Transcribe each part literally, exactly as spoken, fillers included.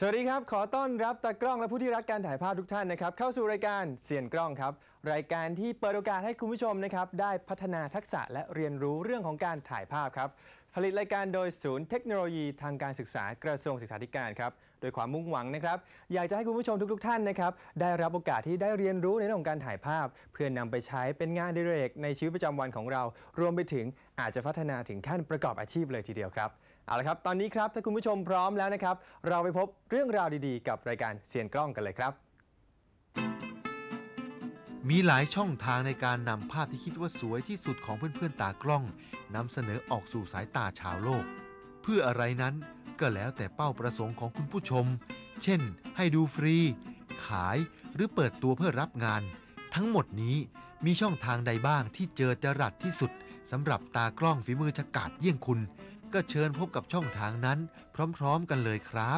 สวัสดีครับขอต้อนรับตากล้องและผู้ที่รักการถ่ายภาพทุกท่านนะครับเข้าสู่รายการเซียนกล้องครับรายการที่เปิดโอกาสให้คุณผู้ชมนะครับได้พัฒนาทักษะและเรียนรู้เรื่องของการถ่ายภาพครับผลิตรายการโดยศูนย์เทคโนโลยีทางการศึกษากระทรวงศึกษาธิการครับโดยความมุ่งหวังนะครับอยากจะให้คุณผู้ชมทุกๆท่านนะครับได้รับโอกาสที่ได้เรียนรู้ในเรื่องของการถ่ายภาพเพื่อนำไปใช้เป็นงานอดิเรกในชีวิตประจำวันของเรารวมไปถึงอาจจะพัฒนาถึงขั้นประกอบอาชีพเลยทีเดียวครับเอาละครับตอนนี้ครับถ้าคุณผู้ชมพร้อมแล้วนะครับเราไปพบเรื่องราวดีๆกับรายการเซียนกล้องกันเลยครับมีหลายช่องทางในการนำภาพที่คิดว่าสวยที่สุดของเพื่อนๆตากล้องนำเสนอออกสู่สายตาชาวโลกเพื่ออะไรนั้นก็แล้วแต่เป้าประสงค์ของคุณผู้ชมเช่นให้ดูฟรีขายหรือเปิดตัวเพื่อรับงานทั้งหมดนี้มีช่องทางใดบ้างที่เจอจรัสที่สุดสำหรับตากล้องฝีมือฉกาจเยี่ยงคุณก็เชิญพบกับช่องทางนั้นพร้อมๆกันเลยครับ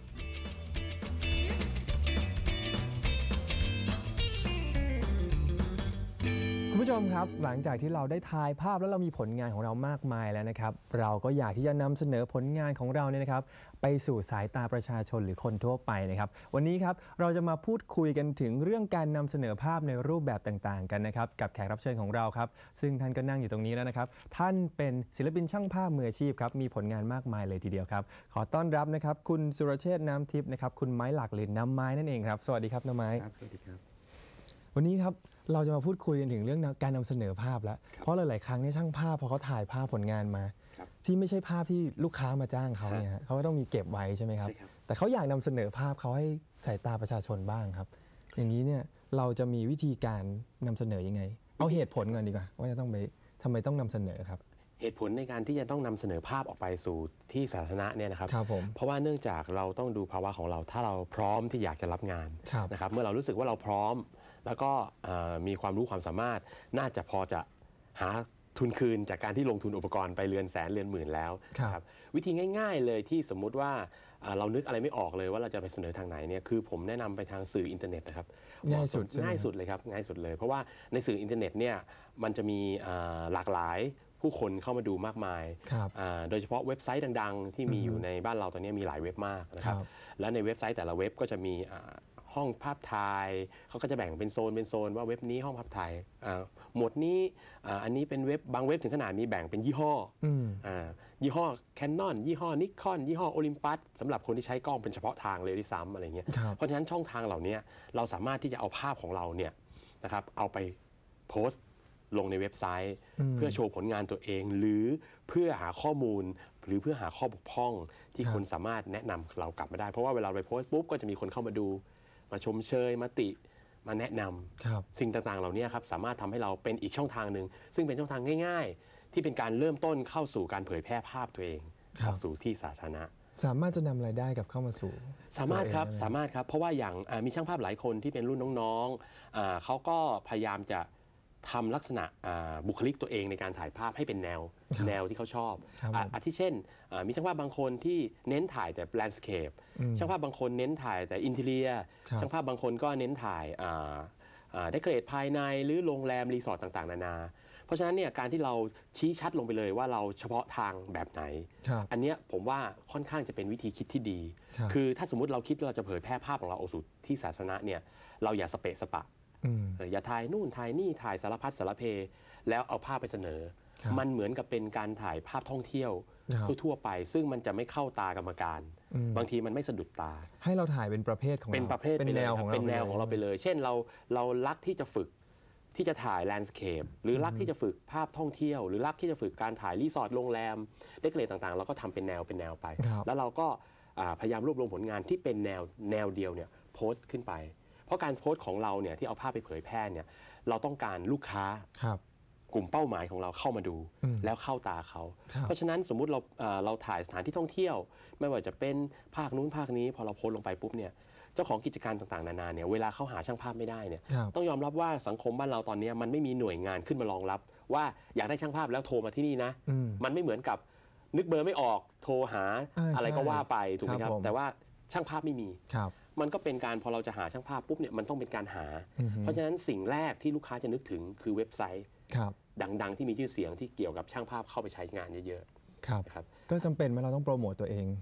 คุณผู้ชมครับหลังจากที่เราได้ถ่ายภาพแล้วเรามีผลงานของเรามากมายแล้วนะครับเราก็อยากที่จะนำเสนอผลงานของเราเนี่ยนะครับไปสู่สายตาประชาชนหรือคนทั่วไปนะครับวันนี้ครับเราจะมาพูดคุยกันถึงเรื่องการนำเสนอภาพในรูปแบบต่างๆกันนะครับกับแขกรับเชิญของเราครับซึ่งท่านก็นั่งอยู่ตรงนี้แล้วนะครับท่านเป็นศิลปินช่างภาพมืออาชีพครับมีผลงานมากมายเลยทีเดียวครับขอต้อนรับนะครับคุณสุรเชษฐ์น้ำทิพย์นะครับคุณไม้หลักหรือน้ำไม้นั่นเองครับสวัสดีครับน้ำไม้ครับสวัสดีครับวันนี้ครับเราจะมาพูดคุยกันถึงเรื่องการนำเสนอภาพแล้วเพราะหลายๆครั้งเนี่ยช่างภาพพอเขาถ่ายภาพผลงานมาที่ไม่ใช่ภาพที่ลูกค้ามาจ้างเขาเนี่ยเขาก็ต้องมีเก็บไว้ใช่ไหมครับแต่เขาอยากนำเสนอภาพเขาให้สายตาประชาชนบ้างครับอย่างนี้เนี่ยเราจะมีวิธีการนำเสนอยังไงเอาเหตุผลก่อนดีกว่าว่าจะต้องไปทำไมต้องนำเสนอครับเหตุผลในการที่จะต้องนำเสนอภาพออกไปสู่ที่สาธารณะเนี่ยนะครับครับผมเพราะว่าเนื่องจากเราต้องดูภาวะของเราถ้าเราพร้อมที่อยากจะรับงานนะครับเมื่อเรารู้สึกว่าเราพร้อมแล้วก็มีความรู้ความสามารถน่าจะพอจะหาทุนคืนจากการที่ลงทุนอุปกรณ์ไปเรือนแสนเรือนหมื่นแล้วครับวิธีง่ายๆเลยที่สมมุติว่าเรานึกอะไรไม่ออกเลยว่าเราจะไปเสนอทางไหนเนี่ยคือผมแนะนำไปทางสื่ออินเทอร์เน็ตนะครับง่ายสุดง่ายสุดเลยครับง่ายสุดเลยเพราะว่าในสื่ออินเทอร์เน็ตเนี่ยมันจะมีหลากหลายผู้คนเข้ามาดูมากมายโดยเฉพาะเว็บไซต์ดังๆที่มีอยู่ในบ้านเราตอนนี้มีหลายเว็บมากนะครับและในเว็บไซต์แต่ละเว็บก็จะมีห้องภาพถ่ายเขาก็จะแบ่งเป็นโซนเป็นโซนว่าเว็บนี้ห้องภาพถ่ายหมวดนี้อันนี้เป็นเว็บบางเว็บถึงขนาดมีแบ่งเป็นยี่ห้อยี่ห้อ Canon ยี่ห้อ Nikon ยี่ห้อ Olympus สำหรับคนที่ใช้กล้องเป็นเฉพาะทางเลยด้วยซ้ำอะไรเงี้ยเพราะฉะนั้นช่องทางเหล่านี้เราสามารถที่จะเอาภาพของเราเนี่ยนะครับเอาไปโพสต์ลงในเว็บไซต์เพื่อโชว์ผลงานตัวเองหรือเพื่อหาข้อมูลหรือเพื่อหาข้อบกพร่องที่คนสามารถแนะนำเรากลับมาได้เพราะว่าเวลาไปโพสต์ปุ๊บก็จะมีคนเข้ามาดูมาชมเชยมาติมาแนะนำสิ่งต่างๆเหล่านี้ครับสามารถทำให้เราเป็นอีกช่องทางหนึ่งซึ่งเป็นช่องทางง่ายๆที่เป็นการเริ่มต้นเข้าสู่การเผยแพร่ภาพตัวเองเข้าสู่ที่สาธารณะสามารถจะนำรายได้กับเข้ามาสู่สามารถครับสามารถครับเพราะว่าอย่างมีช่างภาพหลายคนที่เป็นรุ่นน้องๆเขาก็พยายามจะทำลักษณะบุคลิกตัวเองในการถ่ายภาพให้เป็นแนวแนวที่เขาชอบอาทิเช่นมีช่างภาพบางคนที่เน้นถ่ายแต่แลนด์สเคปช่างภาพบางคนเน้นถ่ายแต่อินทีเรียช่างภาพบางคนก็เน้นถ่ายเดคอเรทภายในหรือโรงแรมรีสอร์ทต่างๆนานาเพราะฉะนั้นเนี่ยการที่เราชี้ชัดลงไปเลยว่าเราเฉพาะทางแบบไหนอันนี้ผมว่าค่อนข้างจะเป็นวิธีคิดที่ดีคือถ้าสมมุติเราคิดเราจะเผยแพร่ภาพของเราออกสู่ที่สาธารณะเนี่ยเราอย่าสเปะสปะอย่าถ่ายนู่นถ่ายนี่ถ่ายสารพัดสารเพแล้วเอาภาพไปเสนอมันเหมือนกับเป็นการถ่ายภาพท่องเที่ยวทั่วๆไปซึ่งมันจะไม่เข้าตากรรมการบางทีมันไม่สะดุดตาให้เราถ่ายเป็นประเภทของเราเป็นประเภทเป็นแนวของเราเป็นแนวของเราไปเลยเช่นเราเรารักที่จะฝึกที่จะถ่ายแลนด์สเคปหรือรักที่จะฝึกภาพท่องเที่ยวหรือรักที่จะฝึกการถ่ายรีสอร์ทโรงแรมเดคอเรทต่างๆเราก็ทำเป็นแนวเป็นแนวไปแล้วเราก็พยายามรวบรวมผลงานที่เป็นแนวแนวเดียวเนี่ยโพสต์ขึ้นไปเพราะการโพสต์ของเราเนี่ยที่เอาภาพไปเผยแพร่เนี่ยเราต้องการลูกค้ากลุ่มเป้าหมายของเราเข้ามาดูแล้วเข้าตาเขาเพราะฉะนั้นสมมุติเราเราถ่ายสถานที่ท่องเที่ยวไม่ว่าจะเป็นภาคนู้นภาคนี้พอเราโพสต์ลงไปปุ๊บเนี่ยเจ้าของกิจการต่างๆนานาเนี่ยเวลาเขาหาช่างภาพไม่ได้เนี่ยต้องยอมรับว่าสังคมบ้านเราตอนนี้มันไม่มีหน่วยงานขึ้นมารองรับว่าอยากได้ช่างภาพแล้วโทรมาที่นี่นะมันไม่เหมือนกับนึกเบอร์ไม่ออกโทรหาอะไรก็ว่าไปถูกไหมครับแต่ว่าช่างภาพไม่มีมันก็เป็นการพอเราจะหาช่างภาพปุ๊บเนี่ยมันต้องเป็นการหาเพราะฉะนั้นสิ่งแรกที่ลูกค้าจะนึกถึงคือเว็บไซต์ดังๆที่มีชื่อเสียงที่เกี่ยวกับช่างภาพเข้าไปใช้งานเยอะๆครับก็จำเป็นไหมเราต้องโปรโมตตัวเอง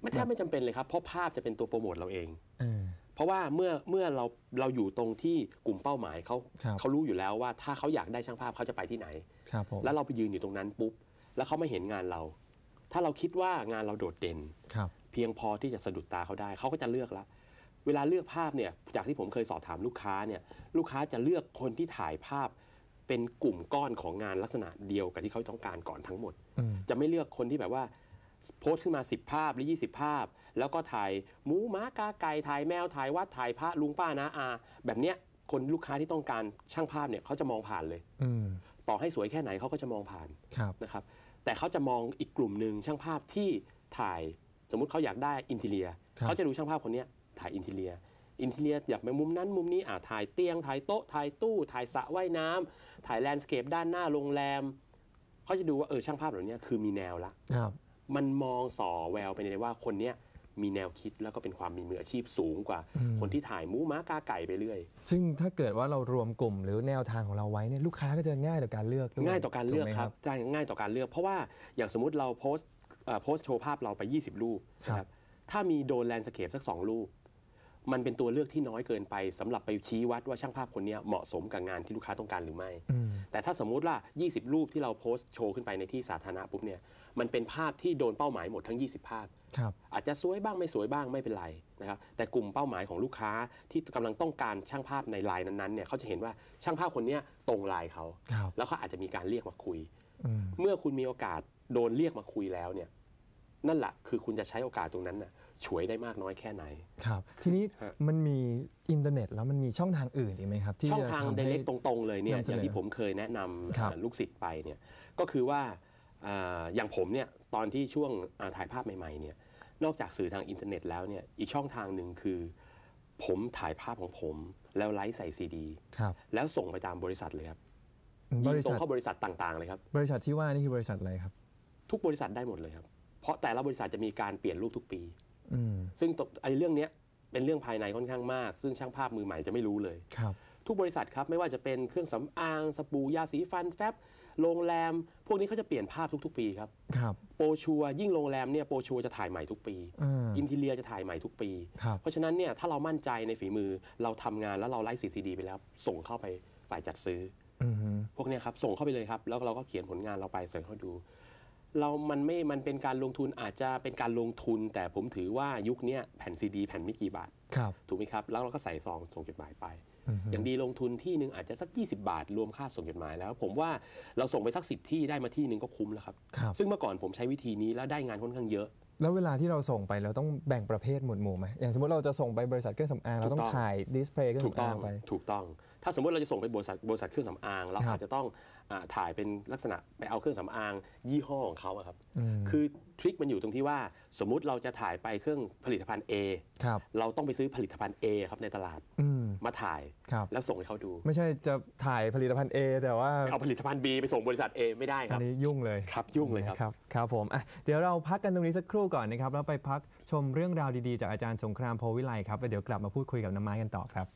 ไม่แทบไม่จำเป็นเลยครับเพราะภาพจะเป็นตัวโปรโมทเราเองเออเพราะว่าเมื่อเมื่อเราเราอยู่ตรงที่กลุ่มเป้าหมายเขาครับเขารู้อยู่แล้วว่าถ้าเขาอยากได้ช่างภาพเขาจะไปที่ไหนครับผมแล้วเราไปยืนอยู่ตรงนั้นปุ๊บแล้วเขาไม่เห็นงานเรา ถ้าเราคิดว่างานเราโดดเด่นครับเพียงพอที่จะสะดุดตาเขาได้เขาก็จะเลือกแล้วเวลาเลือกภาพเนี่ยจากที่ผมเคยสอบถามลูกค้าเนี่ยลูกค้าจะเลือกคนที่ถ่ายภาพเป็นกลุ่มก้อนของงานลักษณะเดียวกับที่เขาต้องการก่อนทั้งหมดอืมจะไม่เลือกคนที่แบบว่าโพสต์ขึ้นมาสิบภาพหรือยี่สิบภาพ แล้วก็ถ่ายหมูม้ากาไก่ถ่ายแมวถ่ายวัดถ่ายพระลุงป้านาอาแบบเนี้ยคนลูกค้าที่ต้องการช่างภาพเนี่ยเขาจะมองผ่านเลยอืมต่อให้สวยแค่ไหนเขาก็จะมองผ่านครับนะครับแต่เขาจะมองอีกกลุ่มหนึ่งช่างภาพที่ถ่ายสมมุติเขาอยากได้อินทีเลียครับเขาจะดูช่างภาพคนเนี้ยถ่ายอินทีเลียอินทีเลียอยากไปมุมนั้นมุมนี้อ่าถ่ายเตียงถ่ายโต๊ะถ่ายตู้ถ่ายสระว่ายน้ำถ่ายแลนด์สเคปด้านหน้าโรงแรมเขาจะดูว่าเออช่างภาพเหล่านี้คือมีแนวละครับมันมองส่อแววไปในว่าคนเนี้ยมีแนวคิดแล้วก็เป็นความมีมืออาชีพสูงกว่าอืมคนที่ถ่ายหมูม้ากาไก่ไปเรื่อยซึ่งถ้าเกิดว่าเรารวมกลุ่มหรือแนวทางของเราไว้เนี่ยลูกค้าก็จะง่ายต่อการเลือกด้วยง่ายต่อการเลือกถูไหมครับใช่ง่ายต่อการเลือกเพราะว่าอย่างสมมุติเราโพสต์เอ่อโพสต์โชว์ภาพเราไปยี่สิบรูปนะครับถ้ามีโดรนแลนด์สเคปสักสองรูปมันเป็นตัวเลือกที่น้อยเกินไปสำหรับไปชี้วัดว่าช่างภาพคนนี้เหมาะสมกับงานที่ลูกค้าต้องการหรือไม่อืมแต่ถ้าสมมุติว่ายี่สิบรูปที่เราโพสต์โชว์ขึ้นไปในที่สาธารณะปุ๊บเนี่ยมันเป็นภาพที่โดนเป้าหมายหมดทั้งยี่สิบภาพครับอาจจะสวยบ้างไม่สวยบ้างไม่เป็นไรนะครับแต่กลุ่มเป้าหมายของลูกค้าที่กำลังต้องการช่างภาพในไลน์นั้นๆเนี่ยเขาจะเห็นว่าช่างภาพคนนี้ตรงไลน์เขาครับแล้วเขาอาจจะมีการเรียกมาคุยอืมเมื่อคุณมีโอกาสโดนเรียกมาคุยแล้วเนี่ยนั่นแหละคือคุณจะใช้โอกาสตรงนั้นน่ะฉวยได้มากน้อยแค่ไหนครับ ทีนี้ฮะมันมีอินเทอร์เน็ตแล้วมันมีช่องทางอื่นอีกไหมครับที่ช่องจะทางทำไดให้เรกตรงๆเลยเนี่ยนำเสนออย่างที่ผมเคยแนะนำครับอ่าลูกศิษย์ไปเนี่ยก็คือว่าอ่าอย่างผมเนี่ยตอนที่ช่วงอ่าถ่ายภาพใหม่ๆเนี่ยนอกจากสื่อทางอินเทอร์เน็ตแล้วเนี่ยอีกช่องทางหนึ่งคือ ผมถ่ายภาพของผมแล้วไลฟ์ใส่ซีดีครับแล้วส่งไปตามบริษัทเลยครับบยิงริตรษังทเข้าบริษัทต่างๆเลยครับบริษัทที่ว่านี่คือบริษัทอะไรครับทุกบริษัทได้หมดเลยครับเพราะแต่ละบริษัทจะมีการเปลี่ยนรูปทุกปีอืมซึ่งตไอ้เรื่องเนี้ยเป็นเรื่องภายในค่อนข้างมาก ซึ่งช่างภาพมือใหม่จะไม่รู้เลยครับทุกบริษัทครับไม่ว่าจะเป็นเครื่องสำอางสบู่ยาสีฟันแฟบโรงแรม พวกนี้เขาจะเปลี่ยนภาพทุกๆ ปีครับครับโปรชัวร์ยิ่งโรงแรมเนี่ยโปรชัวร์จะถ่ายใหม่ทุกปีอ่าอินทีเลียจะถ่ายใหม่ทุกปีครับเพราะฉะนั้นเนี่ยถ้าเรามั่นใจในฝีมือเราทำงานแล้วเราไลฟ์ซีดี ไปแล้ว ส่งเข้าไปฝ่ายจัดซื้ออืมฮึพวกเนี้ยครับส่งเข้าไปเลยครับแล้วเราก็เขียนผลงานเราไปเสิร์ชเขาดู เรามันไม่มันเป็นการลงทุนอาจจะเป็นการลงทุน แต่ผมถือว่ายุคเนี้ยแผ่นซีดีแผ่นไม่กี่บาทครับถูกไหมครับแล้วเราก็ใส่ซองส่งจดหมายไปอืมฮึอย่างดีลงทุนที่หนึ่งอาจจะสักยี่สิบบาท รวมค่าส่งจดหมายแล้ว ผมว่าเราส่งไปสักสิบที่ได้มาที่หนึ่งก็คุ้มแล้วครับครับซึ่งเมื่อก่อนผมใช้วิธีนี้แล้วได้งานค่อนข้างเยอะแล้วเวลาที่เราส่งไปเราต้องแบ่งประเภทหมวดหมู่ไหมอย่างสมมติเราจะส่งไปบริษัทเครื่องสำอางเราต้องถูกต้องถ่ายดิสเพลย์เครื่องถูกสำต้ออาง งไปถูกต้อง ถ้าสมมติเราจะส่งไปบริษัทบริษัทเครื่องสำอางเราครับอาจจะต้องอ่าถ่ายเป็นลักษณะไปเอาเครื่องสำอางยี่ห้อของเขาอะครับอืมคือทริคมันอยู่ตรงที่ว่าสมมุติเราจะถ่ายไปเครื่องผลิตภัณฑ์ A ครับเราต้องไปซื้อผลิตภัณฑ์ A ครับในตลาดอืมมาถ่ายครับแล้วส่งให้เขาดูไม่ใช่จะถ่ายผลิตภัณฑ์ A แต่ว่าเอาผลิตภัณฑ์ B ไปส่งบริษัท A ไม่ได้คอัรันบนี้ยุ่งเลยครับยุ่งเลยครับนะครับครับผมอ่ะเดี๋ยวเราพักกันตรงนี้สักครู่ก่อนนะครับแล้วไปพักชมเรื่องราวดีๆจากอาจารย์สงครามโพวิไลครับแล้วเดี๋ยวกลับมาพูดคุยกับน้ำไม้กันต่อครับ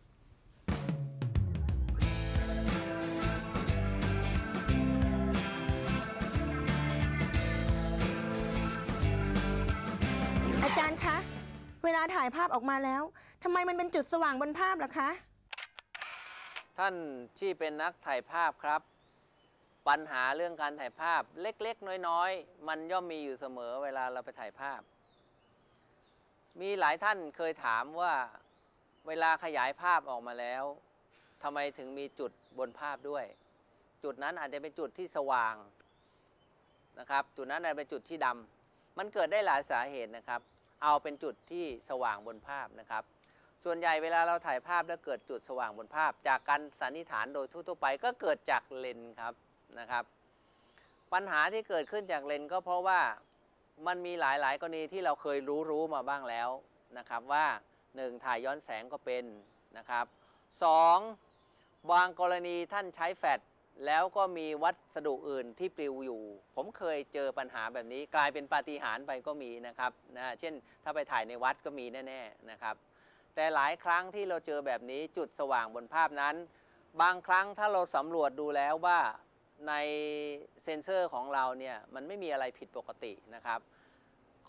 อาจารย์คะ เวลาถ่ายภาพออกมาแล้วทำไมมันเป็นจุดสว่างบนภาพล่ะคะท่านที่เป็นนักถ่ายภาพครับ ปัญหาเรื่องการถ่ายภาพเล็กๆ น้อยๆ มันย่อมมีอยู่เสมอเวลาเราไปถ่ายภาพ มีหลายท่านเคยถามว่าเวลาขยายภาพออกมาแล้วทำไมถึงมีจุดบนภาพด้วย จุดนั้นอาจจะเป็นจุดที่สว่างนะครับจุดนั้นอาจจะเป็นจุดที่ดำมันเกิดได้หลายสาเหตุนะครับ เอาเป็นจุดที่สว่างบนภาพนะครับ ส่วนใหญ่เวลาเราถ่ายภาพแล้วเกิดจุดสว่างบนภาพ จากการสันนิษฐานโดยทั่วๆไปก็เกิดจากเลนส์ครับนะครับ ปัญหาที่เกิดขึ้นจากเลนส์ก็เพราะว่ามันมีหลายๆกรณีที่เราเคยรู้รู้มาบ้างแล้วนะครับว่าหนึ่งถ่ายย้อนแสงก็เป็นนะครับสองบางกรณีท่านใช้แฟลชแล้วก็มีวัสดุอื่นที่ปลิวอยู่ ผมเคยเจอปัญหาแบบนี้กลายเป็นปาฏิหาริย์ไปก็มีนะครับนะเช่นถ้าไปถ่ายในวัดก็มีแน่ๆนะครับ แต่หลายครั้งที่เราเจอแบบนี้จุดสว่างบนภาพนั้น บางครั้งถ้าเราสำรวจดูแล้วว่าในเซ็นเซอร์ของเราเนี่ยมันไม่มีอะไรผิดปกตินะครับ ข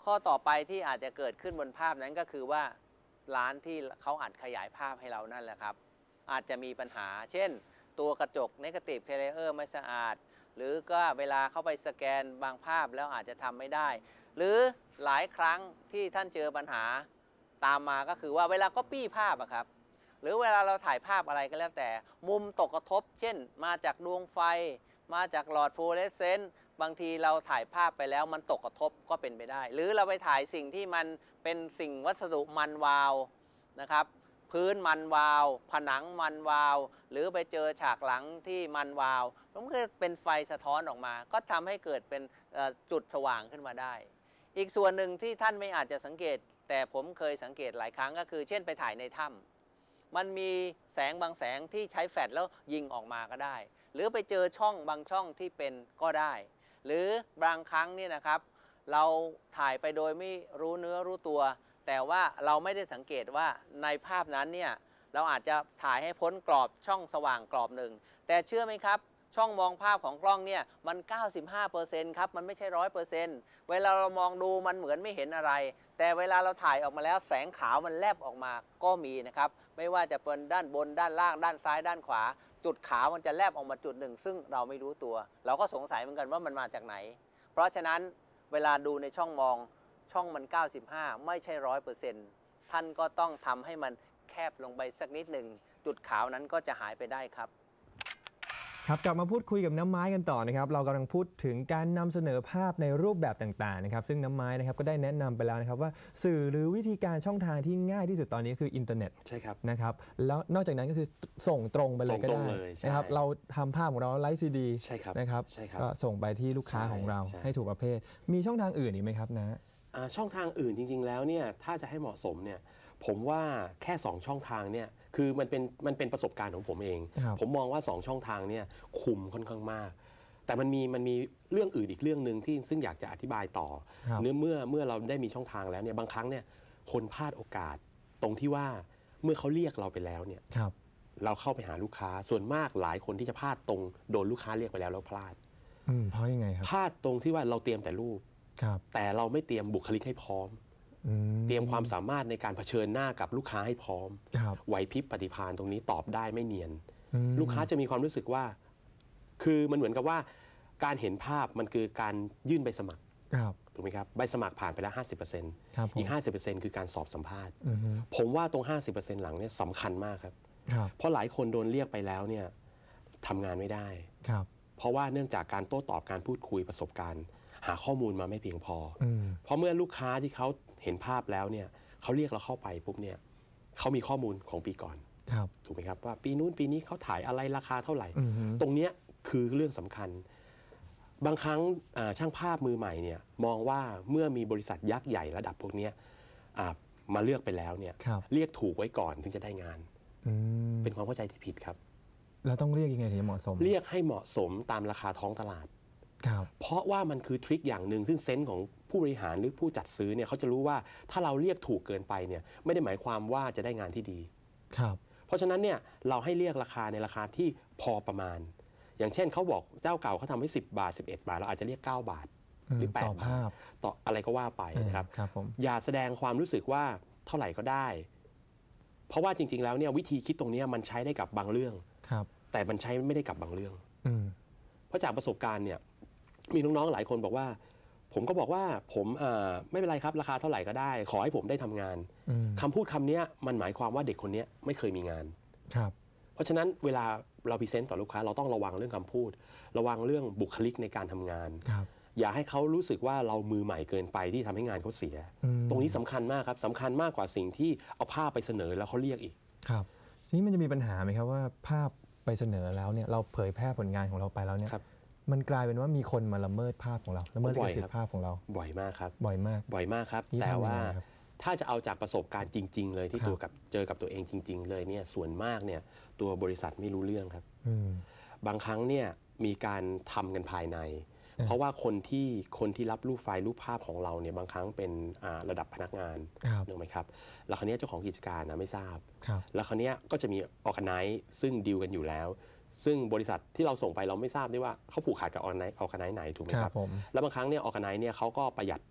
ข้อต่อไปที่อาจจะเกิดขึ้นบนภาพนั้นก็คือว่าร้านที่เขาอัดขยายภาพให้เรานั่นแหละครับอาจจะมีปัญหาเช่นตัวกระจก Negative Player ไม่สะอาดหรือก็เวลาเข้าไปสแกนบางภาพแล้วอาจจะทำไม่ได้หรือหลายครั้งที่ท่านเจอปัญหาตามมาก็คือว่าเวลาก็ปี้ภาพอะครับหรือเวลาเราถ่ายภาพอะไรก็แล้วแต่มุมตกกระทบเช่นมาจากดวงไฟมาจากหลอดฟลูออเรสเซนต์บางทีเราถ่ายภาพไปแล้วมันตกกระทบก็เป็นไปได้หรือเราไปถ่ายสิ่งที่มันเป็นสิ่งวัสดุมันวาวนะครับพื้นมันวาวผนังมันวาวหรือไปเจอฉากหลังที่มันวาวมันก็เป็นไฟสะท้อนออกมาก็ทำให้เกิดเป็นจุดสว่างขึ้นมาได้อีกส่วนหนึ่งที่ท่านไม่อาจจะสังเกตแต่ผมเคยสังเกตหลายครั้งก็คือเช่นไปถ่ายในถ้ำมันมีแสงบางแสงที่ใช้แฟลชแล้วยิงออกมาก็ได้หรือไปเจอช่องบางช่องที่เป็นก็ได้หรือบางครั้งนี่นะครับเราถ่ายไปโดยไม่รู้เนื้อรู้ตัวแต่ว่าเราไม่ได้สังเกตว่าในภาพนั้นเนี่ยเราอาจจะถ่ายให้พ้นกรอบช่องสว่างกรอบหนึ่งแต่เชื่อไหมครับช่องมองภาพของกล้องเนี่ยมัน เก้าสิบห้าเปอร์เซ็นต์ ครับมันไม่ใช่ ร้อยเปอร์เซ็นต์ เวลาเรามองดูมันเหมือนไม่เห็นอะไรแต่เวลาเราถ่ายออกมาแล้วแสงขาวมันแลบออกมาก็มีนะครับไม่ว่าจะเป็นด้านบนด้านล่างด้านซ้ายด้านขวาจุดขาวมันจะแลบออกมาจุดหนึ่งซึ่งเราไม่รู้ตัวเราก็สงสัยเหมือนกันว่ามันมาจากไหนเพราะฉะนั้นเวลาดูในช่องมองช่องมัน เก้าสิบห้า ไม่ใช่ ร้อยเปอร์เซ็นต์ ท่านก็ต้องทำให้มันแคบลงไปสักนิดหนึ่งจุดขาวนั้นก็จะหายไปได้ครับครับกลับมาพูดคุยกับน้ำไม้กันต่อนะครับเรากำลังพูดถึงการนำเสนอภาพในรูปแบบต่างๆนะครับซึ่งน้ำไม้นะครับก็ได้แนะนำไปแล้วนะครับว่าสื่อหรือวิธีการช่องทางที่ง่ายที่สุดตอนนี้คืออินเทอร์เน็ตใช่ครับนะครับแล้วนอกจากนั้นก็คือส่งตรงไปเลยก็ได้นะครับเราทำภาพของเราไลฟ์ซีดีนะครับก็ส่งไปที่ลูกค้าของเราให้ถูกประเภทมีช่องทางอื่นอีกไหมครับนะช่องทางอื่นจริงๆแล้วเนี่ยถ้าจะให้เหมาะสมเนี่ยผมว่าแค่สองช่องทางเนี่ยคือมันเป็นมันเป็นประสบการณ์ของผมเองผมมองว่าสองช่องทางเนี่ยคุมค่อนข้างมากแต่มันมีมันมีเรื่องอื่นอีกเรื่องหนึ่งที่ซึ่งอยากจะอธิบายต่อเนื่อเมื่อเมื่อเราได้มีช่องทางแล้วเนี่ยบางครั้งเนี่ยคนพลาดโอกาสตรงที่ว่าเมื่อเขาเรียกเราไปแล้วเนี่ยเราเข้าไปหาลูกค้าส่วนมากหลายคนที่จะพลาดตรงโดนลูกค้าเรียกไปแล้วแล้วพลาดเพราะยังไงครับพลาดตรงที่ว่าเราเตรียมแต่รูปแต่เราไม่เตรียมบุคลิกให้พร้อมเตรียมความสามารถในการเผชิญหน้ากับลูกค้าให้พร้อมไหวพริบปฏิภาณตรงนี้ตอบได้ไม่เนียนลูกค้าจะมีความรู้สึกว่าคือมันเหมือนกับว่าการเห็นภาพมันคือการยื่นใบสมัครถูกไหมครับใบสมัครผ่านไปแล้ว ห้าสิบเปอร์เซ็นต์ อีก ห้าสิบเปอร์เซ็นต์ คือการสอบสัมภาษณ์ผมว่าตรง ห้าสิบเปอร์เซ็นต์ หลังเนี่ยสำคัญมากครับเพราะหลายคนโดนเรียกไปแล้วเนี่ยทำงานไม่ได้เพราะว่าเนื่องจากการโต้ตอบการพูดคุยประสบการณ์หาข้อมูลมาไม่เพียงพอเพราะเมื่อลูกค้าที่เขาเห็นภาพแล้วเนี่ยเขาเรียกเราเข้าไปปุ๊บเนี่ยเขามีข้อมูลของปีก่อนถูกไหมครับว่าปีนู้นปีนี้เขาถ่ายอะไรราคาเท่าไหร่ตรงนี้คือเรื่องสำคัญบางครั้งช่างภาพมือใหม่เนี่ยมองว่าเมื่อมีบริษัทยักษ์ใหญ่ระดับพวกนี้มาเลือกไปแล้วเนี่ยเรียกถูกไว้ก่อนถึงจะได้งานเป็นความเข้าใจที่ผิดครับเราต้องเรียกยังไงถึงเหมาะสมเรียกให้เหมาะสมตามราคาท้องตลาดเพราะว่ามันคือทริคอย่างหนึ่งซึ่งเซนส์ของผู้บริหารหรือผู้จัดซื้อเนี่ยเขาจะรู้ว่าถ้าเราเรียกถูกเกินไปเนี่ยไม่ได้หมายความว่าจะได้งานที่ดีครับเพราะฉะนั้นเนี่ยเราให้เรียกราคาในราคาที่พอประมาณอย่างเช่นเขาบอกเจ้าเก่าเขาทำให้สิบบาทสิบเอ็ดบาทเราอาจจะเรียกเก้าบาทหรือแปดบาทต่ออะไรก็ว่าไปนะครับอย่าแสดงความรู้สึกว่าเท่าไหร่ก็ได้เพราะว่าจริงๆแล้วเนี่ยวิธีคิดตรงนี้มันใช้ได้กับบางเรื่องแต่มันใช้ไม่ได้กับบางเรื่องเพราะจากประสบการณ์เนี่ยมีน้องๆหลายคนบอกว่าผมก็บอกว่าผมไม่เป็นไรครับราคาเท่าไหร่ก็ได้ขอให้ผมได้ทำงานคำพูดคำนี้มันหมายความว่าเด็กคนนี้ไม่เคยมีงานครับเพราะฉะนั้นเวลาเราพรีเซนต์ต่อลูกค้าเราต้องระวังเรื่องคำพูดระวังเรื่องบุคลิกในการทำงานอย่าให้เขารู้สึกว่าเรามือใหม่เกินไปที่ทำให้งานเขาเสียตรงนี้สำคัญมากครับสำคัญมากกว่าสิ่งที่เอาภาพไปเสนอแล้วเขาเรียกอีกครับทีนี้มันจะมีปัญหาไหมครับว่าภาพไปเสนอแล้วเนี่ยเราเผยแพร่ผลงานของเราไปแล้วเนี่ยมันกลายเป็นว่ามีคนมาละเมิดภาพของเราละเมิดลิขสิทธิ์ภาพของเราบ่อยมากครับบ่อยมากบ่อยมากครับแต่ว่าถ้าจะเอาจากประสบการณ์จริงๆเลยที่ตัวกับเจอกับตัวเองจริงๆเลยเนี่ยส่วนมากเนี่ยตัวบริษัทไม่รู้เรื่องครับบางครั้งเนี่ยมีการทำกันภายในเพราะว่าคนที่คนที่รับรูปไฟล์รูปภาพของเราเนี่ยบางครั้งเป็นระดับพนักงานนึกไหมครับแล้วคราวนี้เจ้าของกิจการนะไม่ทราบแล้วคราวนี้ก็จะมีออร์แกไนซ์ซึ่งดีลกันอยู่แล้วซึ่งบริษัทที่เราส่งไปเราไม่ทราบได้ว่าเขาผูกขาดกับออร์แกไนซ์ออร์แกไนซ์ไหนถูกไหมครับแล้วบางครั้งเนี่ยออร์แกไนซ์เนี่ยเขาก็ประหยัด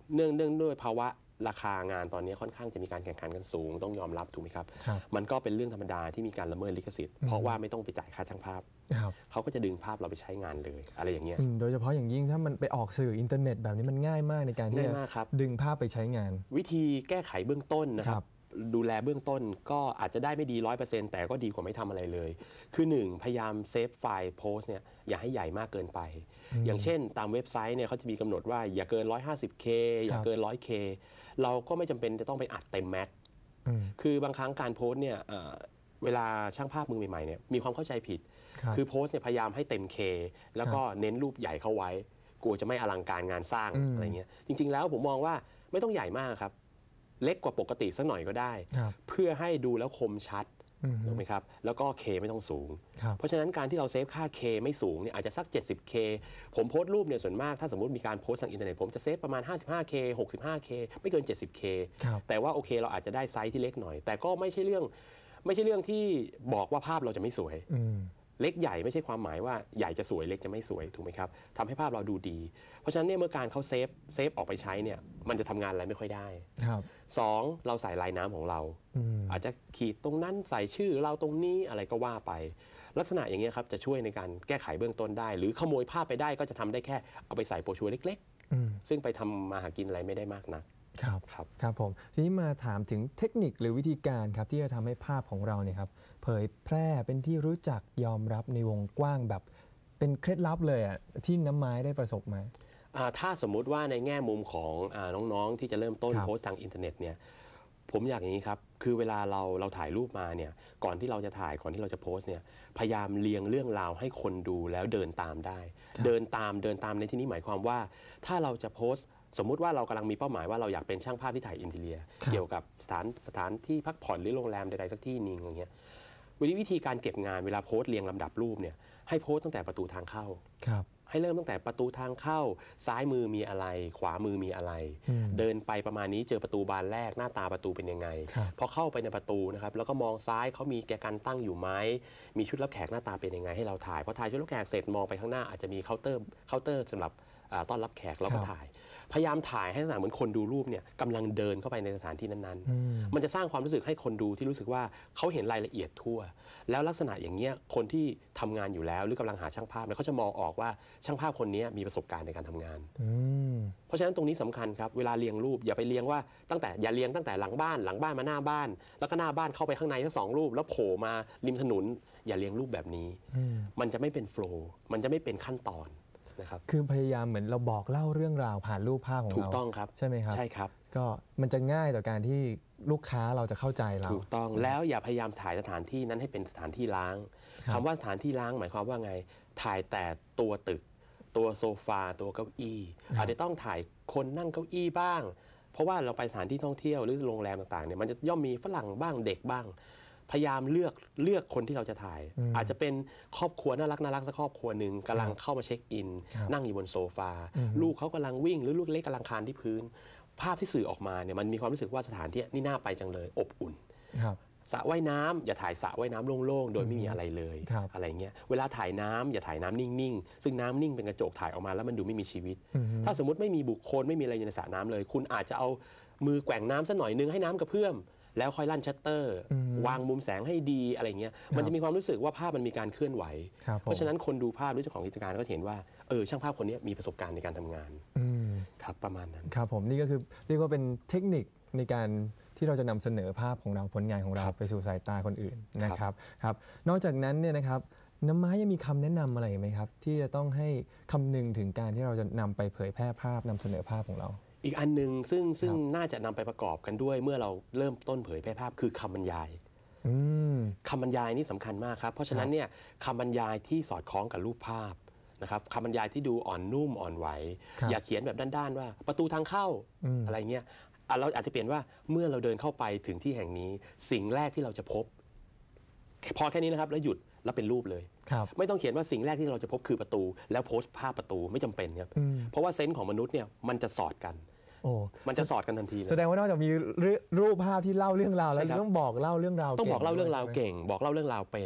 เนื่องเนื่องด้วยภาวะราคางานตอนนี้ค่อนข้างจะมีการแข่งขันกันสูงต้องยอมรับถูกไหมครับมันก็เป็นเรื่องธรรมดาที่มีการละเมิดลิขสิทธิ์เพราะว่าไม่ต้องไปจ่ายค่าช่างภาพเขาก็จะดึงภาพเราไปใช้งานเลยอะไรอย่างเงี้ยโดยเฉพาะอย่างยิ่งถ้ามันไปออกสื่ออินเทอร์เน็ตแบบนี้มันง่ายมากในการที่จะดึงภาพไปใช้งานวิธีแก้ไขเบื้องต้นนะครับดูแลเบื้องต้นก็อาจจะได้ไม่ดี ร้อยเปอร์เซ็นต์ แต่ก็ดีกว่าไม่ทำอะไรเลยคือหนึ่งพยายามเซฟไฟล์โพสต์เนี่ยอย่าให้ใหญ่มากเกินไปอย่างเช่นตามเว็บไซต์เนี่ยเขาจะมีกำหนดว่าอย่าเกิน หนึ่งร้อยห้าสิบเค อย่าเกิน หนึ่งร้อยเค เราก็ไม่จำเป็นจะต้องไปอัดเต็มแม็กคือบางครั้งการโพสต์เนี่ยเวลาช่างภาพมือใหม่ๆเนี่ยมีความเข้าใจผิดคือโพสต์เนี่ยพยายามให้เต็ม K แล้วก็เน้นรูปใหญ่เข้าไว้กลัวจะไม่อลังการงานสร้างอะไรเงี้ยจริงๆแล้วผมมองว่าไม่ต้องใหญ่มากครับเล็กกว่าปกติสักหน่อยก็ได้เพื่อให้ดูแล้วคมชัดถูกไหมครับแล้วก็ K ไม่ต้องสูงเพราะฉะนั้นการที่เราเซฟค่า K ไม่สูงเนี่ยอาจจะสัก เจ็ดสิบเค ผมโพสต์รูปเนี่ยส่วนมากถ้าสมมติมีการโพสต์ทางอินเทอร์เน็ตผมจะเซฟประมาณ ห้าสิบห้าเค หกสิบห้าเค ไม่เกิน เจ็ดสิบเค แต่ว่าโอเคเราอาจจะได้ไซส์ที่เล็กหน่อยแต่ก็ไม่ใช่เรื่องไม่ใช่เรื่องที่บอกว่าภาพเราจะไม่สวยเล็กใหญ่ไม่ใช่ความหมายว่าใหญ่จะสวยเล็กจะไม่สวยถูกไหมครับทำให้ภาพเราดูดีเพราะฉะนั้นเนี่ยเมื่อการเขาเซฟเซฟออกไปใช้เนี่ยมันจะทำงานอะไรไม่ค่อยได้สองเราใส่ลายน้ำของเราอาจจะขีดตรงนั้นใส่ชื่อเราตรงนี้อะไรก็ว่าไปลักษณะอย่างเงี้ยครับจะช่วยในการแก้ไขเบื้องต้นได้หรือขโมยภาพไปได้ก็จะทำได้แค่เอาไปใส่โปรชัวร์เล็กๆซึ่งไปทำมาหากินอะไรไม่ได้มากนักครับครับครับผมทีนี้มาถามถึงเทคนิคหรือวิธีการครับที่จะทำให้ภาพของเราเนี่ยครับเผยแพร่เป็นที่รู้จักยอมรับในวงกว้างแบบเป็นเคล็ดลับเลยอ่ะที่น้ำไม้ได้ประสบมาถ้าสมมุติว่าในแง่มุมของน้องๆที่จะเริ่มต้นโพสต์ทางอินเทอร์เน็ตเนี่ยผมอยากอย่างนี้ครับคือเวลาเราเราถ่ายรูปมาเนี่ยก่อนที่เราจะถ่ายก่อนที่เราจะโพสต์เนี่ยพยายามเรียงเรื่องราวให้คนดูแล้วเดินตามได้เดินตามเดินตามในที่นี้หมายความว่าถ้าเราจะโพสต์สมมุติว่าเรากำลังมีเป้าหมายว่าเราอยากเป็นช่างภาพที่ถ่ายอินทีเรียเกี่ยวกับสถานสถานที่พักผ่อนหรือโรงแรมใดๆสักที่นึงอย่างเงี้ยวิธีการเก็บงานเวลาโพสต์เรียงลำดับรูปเนี่ยให้โพสต์ตั้งแต่ประตูทางเข้าให้เริ่มตั้งแต่ประตูทางเข้าซ้ายมือมีอะไรขวามือมีอะไรเดินไปประมาณนี้เจอประตูบานแรกหน้าตาประตูเป็นยังไงพอเข้าไปในประตูนะครับแล้วก็มองซ้ายเขามีแกกันตั้งอยู่ไหมมีชุดรับแขกหน้าตาเป็นยังไงให้เราถ่ายพอถ่ายชุดรับแขกเสร็จมองไปข้างหน้าอาจจะมีเคาน์เตอร์เคาน์เตอร์สำหรับต้อนรับแขกเราก็ถ่ายพยายามถ่ายให้ลักษณะเหมือนคนดูรูปเนี่ยกำลังเดินเข้าไปในสถานที่นั้นๆมันจะสร้างความรู้สึกให้คนดูที่รู้สึกว่าเขาเห็นรายละเอียดทั่วแล้วลักษณะอย่างเงี้ยคนที่ทำงานอยู่แล้วหรือกำลังหาช่างภาพเนี่ยเขาจะมองออกว่าช่างภาพคนนี้มีประสบการณ์ในการทำงานเพราะฉะนั้นตรงนี้สำคัญครับเวลาเรียงรูปอย่าไปเรียงว่าตั้งแต่อย่าเรียงตั้งแต่หลังบ้านหลังบ้านมาหน้าบ้านแล้วก็หน้าบ้านเข้าไปข้างในทั้งสองรูปแล้วโผล่มาริมถนนอย่าเรียงรูปแบบนี้มันจะไม่เป็นโฟลว์มันจะไม่เป็นขั้นตอนคือพยายามเหมือนเราบอกเล่าเรื่องราวผ่านรูปภาพของเราถูกต้องครับใช่ไหมครับใช่ครับก็มันจะง่ายต่อการที่ลูกค้าเราจะเข้าใจเราถูกต้องแล้วอย่าพยายามถ่ายสถานที่นั้นให้เป็นสถานที่ล้างคำว่าสถานที่ล้างหมายความว่าไงถ่ายแต่ตัวตึกตัวโซฟาตัวเก้าอี้อาจจะต้องถ่ายคนนั่งเก้าอี้บ้างเพราะว่าเราไปสถานที่ท่องเที่ยวหรือโรงแรมต่างๆเนี่ยมันจะย่อมมีฝรั่งบ้างเด็กบ้างพยายามเลือกเลือกคนที่เราจะถ่ายอาจจะเป็นครอบครัวน่ารักน่ารักสักครอบครัวหนึ่งกำลังเข้ามาเช็คอินนั่งอยู่บนโซฟาลูกเขากำลังวิ่งหรือลูกเล็กกำลังคลานที่พื้นภาพที่สื่อออกมาเนี่ยมันมีความรู้สึกว่าสถานที่นี่น่าไปจังเลยอบอุ่นสระว่ายน้ำอย่าถ่ายสระว่ายน้ำโล่งๆโดยไม่มีอะไรเลยอะไรเงี้ยเวลาถ่ายน้ำอย่าถ่ายน้ำนิ่งๆซึ่งน้ำนิ่งเป็นกระจกถ่ายออกมาแล้วมันดูไม่มีชีวิตถ้าสมมติไม่มีบุคคลไม่มีอะไรในสระน้ำเลยคุณอาจจะเอามือแกว่งน้ำสักหน่อยนึงให้น้ำกระเพื่อมแล้วค่อยลั่นชัตเตอร์วางมุมแสงให้ดีอะไรเงี้ยมันจะมีความรู้สึกว่าภาพมันมีการเคลื่อนไหวเพราะฉะนั้นคนดูภาพหรือเจ้าของกิจการก็เห็นว่าเออช่างภาพคนนี้มีประสบการณ์ในการทำงานครับประมาณนั้นครับผมนี่ก็คือเรียกว่าเป็นเทคนิคในการที่เราจะนำเสนอภาพของเราผลงานของเราไปสู่สายตาคนอื่นนะครับครับนอกจากนั้นเนี่ยนะครับน้ำไม้ยังมีคำแนะนำอะไรไหมครับที่จะต้องให้คำนึงถึงการที่เราจะนำไปเผยแพร่ภาพนำเสนอภาพของเราอีกอันหนึ่งซึ่งซึ่งน่าจะนำไปประกอบกันด้วยเมื่อเราเริ่มต้นเผยแพร่ภาพคือคำบรรยายคำบรรยายนี่สำคัญมากครับเพราะฉะนั้นเนี่ยคำบรรยายที่สอดคล้องกับรูปภาพนะครับคำบรรยายที่ดูอ่อนนุ่มอ่อนไหวอย่าเขียนแบบด้านๆว่าประตูทางเข้าอะไรเงี้ยเราอาจจะเปลี่ยนว่าเมื่อเราเดินเข้าไปถึงที่แห่งนี้สิ่งแรกที่เราจะพบพอแค่นี้นะครับแล้วหยุดแล้วเป็นรูปเลยไม่ต้องเขียนว่าสิ่งแรกที่เราจะพบคือประตูแล้วโพสต์ภาพประตูไม่จำเป็นครับเพราะว่าเซนส์ของมนุษย์เนี่ยมันจะสอดกันมันจะสอดกันทันทีเลยแสดงว่านอกจากมีรูปภาพที่เล่าเรื่องราวแล้วต้องบอกเล่าเรื่องราวต้องบอกเล่าเรื่องราวเก่งบอกเล่าเรื่องราวเป็น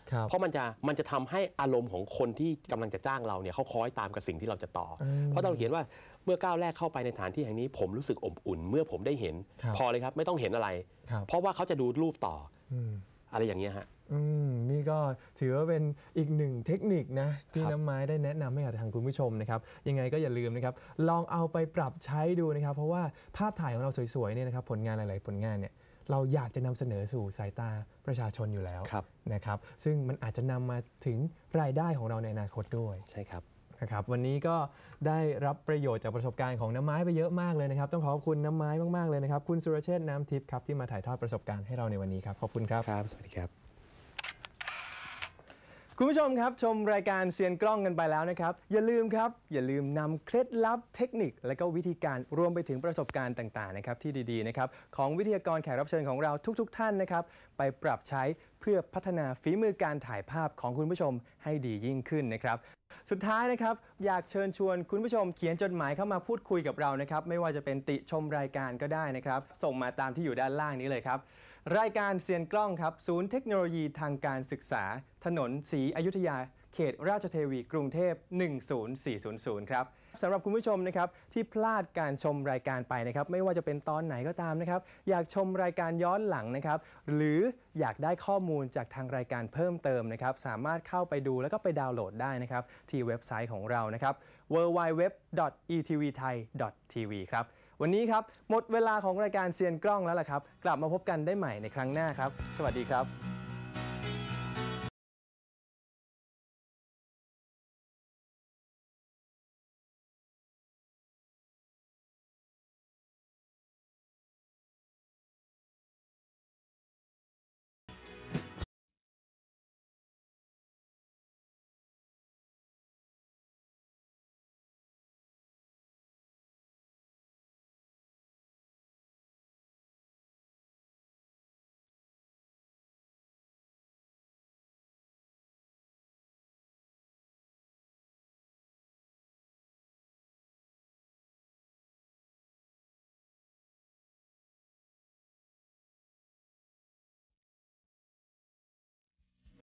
เพราะมันจะมันจะทำให้อารมณ์ของคนที่กำลังจะจ้างเราเนี่ยเขาคล้อยตามกับสิ่งที่เราจะต่อเพราะเราเขียนว่าเมื่อก้าวแรกเข้าไปในสถานที่แห่งนี้ผมรู้สึกอบอุ่นเมื่อผมได้เห็นพอเลยครับไม่ต้องเห็นอะไรเพราะว่าเขาจะดูรูปต่ออะไรอย่างเงี้ยฮะอืมนี่ก็ถือว่าเป็นอีกหนึ่งเทคนิคนะที่น้ำไม้ได้แนะนำให้กับทางคุณผู้ชมนะครับยังไงก็อย่าลืมนะครับลองเอาไปปรับใช้ดูนะครับเพราะว่าภาพถ่ายของเราสวยๆเนี่ยนะครับผลงานหลายๆผลงานเนี่ยเราอยากจะนำเสนอสู่สายตาประชาชนอยู่แล้วนะครับซึ่งมันอาจจะนำมาถึงรายได้ของเราในอนาคตด้วยใช่ครับนะครับวันนี้ก็ได้รับประโยชน์จากประสบการณ์ของน้ำไม้ไปเยอะมากเลยนะครับต้องขอบคุณน้ำไม้มากๆเลยนะครับคุณสุรเชษฐ์น้ำทิพย์ครับที่มาถ่ายทอดประสบการณ์ให้เราในวันนี้ครับขอบคุณครับครับสวัสดีครับคุณผู้ชมครับชมรายการเซียนกล้องกันไปแล้วนะครับอย่าลืมครับอย่าลืมนำเคล็ดลับเทคนิคและก็วิธีการรวมไปถึงประสบการณ์ต่างๆนะครับที่ดีๆนะครับของวิทยากรแขกรับเชิญของเราทุกๆท่านนะครับไปปรับใช้เพื่อพัฒนาฝีมือการถ่ายภาพของคุณผู้ชมให้ดียิ่งขึ้นนะครับสุดท้ายนะครับอยากเชิญชวนคุณผู้ชมเขียนจดหมายเข้ามาพูดคุยกับเรานะครับไม่ว่าจะเป็นติชมรายการก็ได้นะครับส่งมาตามที่อยู่ด้านล่างนี้เลยครับรายการเซียนกล้องครับศูนย์เทคโนโลยีทางการศึกษาถนนศรีอยุธยาเขตราชเทวีกรุงเทพหนึ่งศูนย์สี่ศูนย์ศูนย์ครับสำหรับคุณผู้ชมนะครับที่พลาดการชมรายการไปนะครับไม่ว่าจะเป็นตอนไหนก็ตามนะครับอยากชมรายการย้อนหลังนะครับหรืออยากได้ข้อมูลจากทางรายการเพิ่มเติมนะครับสามารถเข้าไปดูแล้วก็ไปดาวน์โหลดได้นะครับที่เว็บไซต์ของเรานะครับ ดับเบิลยู ดับเบิลยู ดับเบิลยู ดอท อี ที วี ไทย ดอท ที วี ครับวันนี้ครับหมดเวลาของรายการเซียนกล้องแล้วล่ะครับกลับมาพบกันได้ใหม่ในครั้งหน้าครับสวัสดีครับ